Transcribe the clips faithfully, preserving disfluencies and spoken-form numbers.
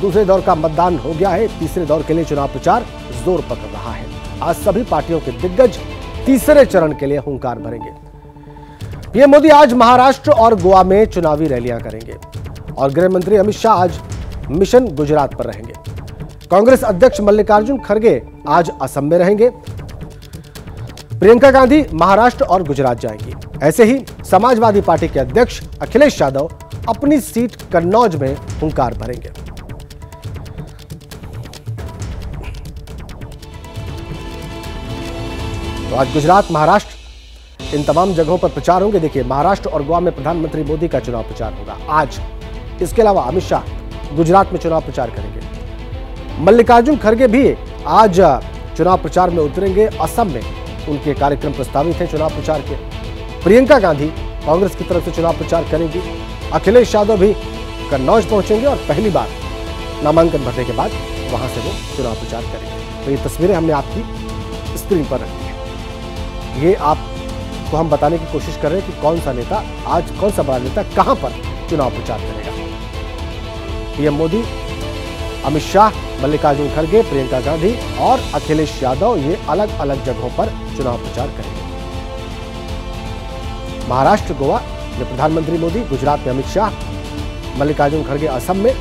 दूसरे दौर का मतदान हो गया है। तीसरे दौर के लिए चुनाव प्रचार जोर पकड़ रहा है। आज सभी पार्टियों के दिग्गज तीसरे चरण के लिए हुंकार भरेंगे। पीएम मोदी आज महाराष्ट्र और गोवा में चुनावी रैलियां करेंगे और गृह मंत्री अमित शाह आज मिशन गुजरात पर रहेंगे। कांग्रेस अध्यक्ष मल्लिकार्जुन खड़गे आज असम में रहेंगे। प्रियंका गांधी महाराष्ट्र और गुजरात जाएंगी। ऐसे ही समाजवादी पार्टी के अध्यक्ष अखिलेश यादव अपनी सीट कन्नौज में हुंकार भरेंगे। तो आज गुजरात, महाराष्ट्र, इन तमाम जगहों पर प्रचार होंगे। देखिए, महाराष्ट्र और गोवा में प्रधानमंत्री मोदी का चुनाव प्रचार होगा आज। इसके अलावा अमित शाह गुजरात में चुनाव प्रचार करेंगे। मल्लिकार्जुन खड़गे भी आज चुनाव प्रचार में उतरेंगे। असम में उनके कार्यक्रम प्रस्तावित हैं चुनाव प्रचार के। प्रियंका गांधी कांग्रेस की तरफ से चुनाव प्रचार करेंगी। अखिलेश यादव भी कन्नौज पहुंचेंगे और पहली बार नामांकन भरने के बाद वहां से वो चुनाव प्रचार करेंगे। तो ये तस्वीरें हमने आपकी स्क्रीन पर रखी है। ये आपको हम बताने की कोशिश कर रहे हैं कि कौन सा नेता आज, कौन सा बड़ा नेता कहां पर चुनाव प्रचार करेगा। पीएम मोदी, अमित शाह, मल्लिकार्जुन खड़गे, प्रियंका गांधी और अखिलेश यादव ये अलग अलग जगहों पर चुनाव प्रचार करेंगे। महाराष्ट्र, गोवा में प्रधानमंत्री मोदी, गुजरात में अमित शाह, मल्लिकार्जुन खड़गे असम में,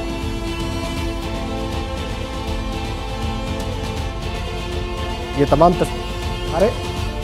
ये तमाम तस्वीरें। अरे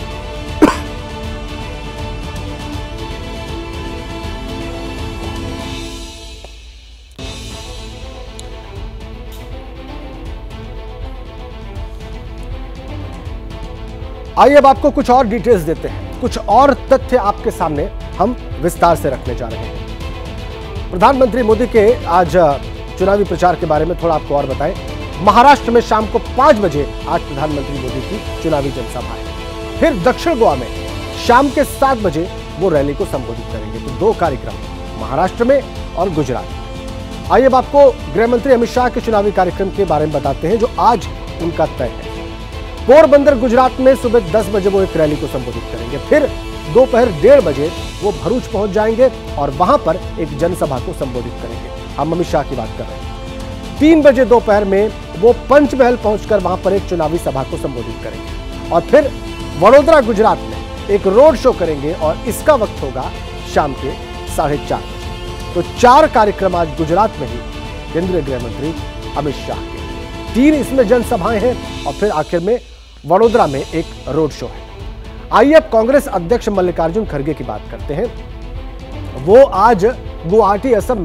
आइए अब आपको कुछ और डिटेल्स देते हैं, कुछ और तथ्य आपके सामने हम विस्तार से रखने जा रहे हैं। प्रधानमंत्री मोदी के आज चुनावी प्रचार के बारे में थोड़ा आपको और बताएं। महाराष्ट्र में शाम को पांच बजे आज प्रधानमंत्री मोदी की चुनावी जनसभा है। फिर दक्षिण गोवा में शाम के सात बजे वो रैली को संबोधित करेंगे। तो दो कार्यक्रम महाराष्ट्र में और गुजरात में। आइए अब आपको गृह मंत्री अमित शाह के चुनावी कार्यक्रम के बारे में बताते हैं जो आज उनका तय है। पोरबंदर गुजरात में सुबह दस बजे वो एक रैली को संबोधित करेंगे। फिर दोपहर डेढ़ बजे वो भरूच पहुंच जाएंगे और वहां पर एक जनसभा को संबोधित करेंगे। हम अमित शाह की बात कर रहे हैं। तीन बजे दोपहर में वो पंचमहल पहुंचकर वहां पर एक चुनावी सभा को संबोधित करेंगे और फिर वडोदरा गुजरात में एक रोड शो करेंगे और इसका वक्त होगा शाम के साढ़े चार बजे। तो चार कार्यक्रम आज गुजरात में ही केंद्रीय गृह मंत्री अमित शाह के। तीन इसमें जनसभाएं हैं और फिर आखिर में वडोदरा में एक रोड शो है। आइए अब कांग्रेस अध्यक्ष मल्लिकार्जुन खड़गे की बात करते हैं। वो आज गुवाहाटी, असम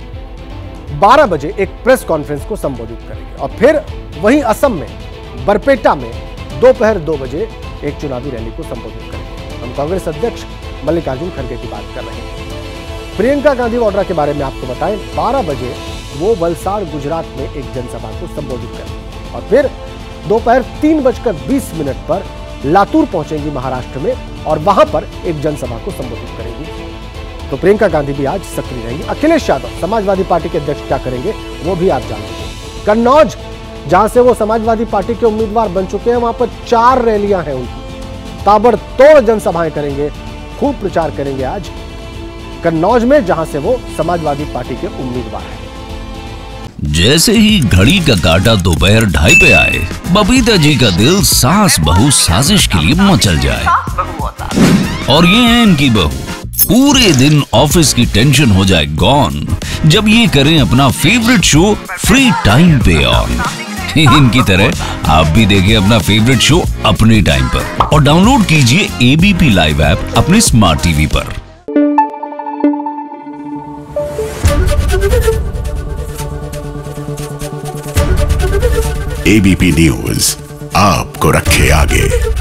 में बारह बजे एक प्रेस कॉन्फ्रेंस को संबोधित करेंगे और फिर वहीं असम में बरपेटा में दोपहर दो बजे एक चुनावी रैली को संबोधित करेंगे। हम कांग्रेस अध्यक्ष मल्लिकार्जुन खड़गे की बात कर रहे हैं। प्रियंका गांधी वाड्रा के बारे में आपको बताएं, बारह बजे वो वलसाड़ गुजरात में एक जनसभा को संबोधित करेंगे और फिर दोपहर तीन बजकर बीस मिनट पर लातूर पहुंचेंगी महाराष्ट्र में और वहां पर एक जनसभा को संबोधित करेंगी। तो प्रियंका गांधी भी आज सक्रिय रहेंगी। अखिलेश यादव समाजवादी पार्टी के अध्यक्ष क्या करेंगे वो भी आप जानेंगे। कन्नौज, जहां से वो समाजवादी पार्टी के उम्मीदवार बन चुके हैं, वहां पर चार रैलियां हैं उनकी। ताबड़तोड़ जनसभाएं करेंगे, खूब प्रचार करेंगे आज कन्नौज में, जहां से वो समाजवादी पार्टी के उम्मीदवार हैं। जैसे ही घड़ी का काटा दोपहर ढाई पे आए, बबीता जी का दिल सास बहू साजिश के लिए मचल जाए। और ये है इनकी बहू, पूरे दिन ऑफिस की टेंशन हो जाए गॉन जब ये करें अपना फेवरेट शो फ्री टाइम पे ऑन। इनकी तरह आप भी देखिए अपना फेवरेट शो अपने टाइम पर और डाउनलोड कीजिए एबीपी लाइव ऐप अपने स्मार्ट टीवी पर। एबीपी न्यूज आपको रखे आगे।